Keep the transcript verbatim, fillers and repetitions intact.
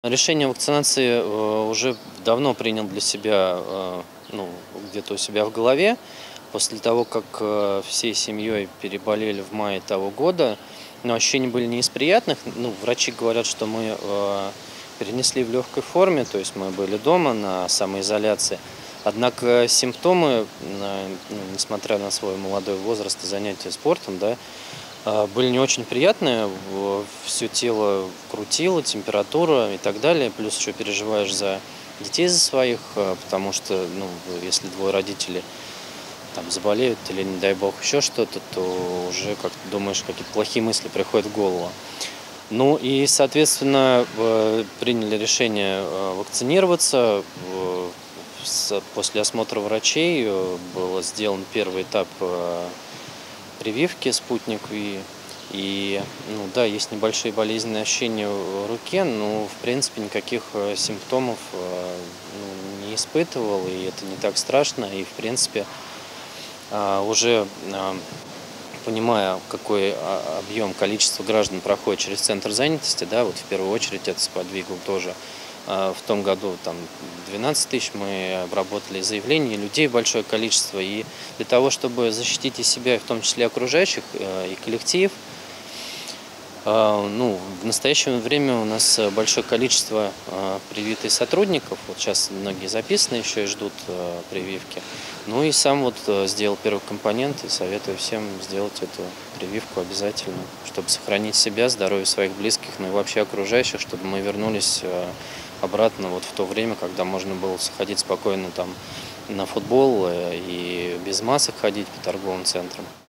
Решение о вакцинации э, уже давно принял для себя, э, ну, где-то у себя в голове. После того, как э, всей семьей переболели в мае того года, но ощущения были не из приятных. Ну, врачи говорят, что мы э, перенесли в легкой форме, то есть мы были дома на самоизоляции. Однако симптомы, на- ну, несмотря на свой молодой возраст и занятия спортом, да, а, были не очень приятные. Все тело крутило, температура и так далее. Плюс еще переживаешь за детей за своих, а, потому что, ну, если двое родителей там заболеют или, не дай бог, еще что-то, то уже как-то думаешь, какие-то плохие мысли приходят в голову. Ну и, соответственно, э, приняли решение э, вакцинироваться. Э, с- После осмотра врачей э, был сделан первый этап э, прививки «Спутник Ви». И, ну да, есть небольшие болезненные ощущения в руке, но, в принципе, никаких э, симптомов э, ну, не испытывал, и это не так страшно. И, в принципе, а, уже а, понимая, какой а, объем, количество граждан проходит через центр занятости, да, вот в первую очередь это сподвигло тоже. А, В том году там двенадцать тысяч мы обработали заявлений, людей большое количество. И для того, чтобы защитить и себя, и в том числе окружающих, э, и коллектив, а, ну, в настоящее время у нас э, большое количество а, привитых сотрудников. Вот сейчас многие записаны еще и ждут э, прививки. Ну и сам вот э, сделал первый компонент и советую всем сделать эту прививку обязательно, чтобы сохранить себя, здоровье своих близких, ну и вообще окружающих, чтобы мы вернулись э, обратно вот в то время, когда можно было сходить спокойно там на футбол э, и без масок ходить по торговым центрам.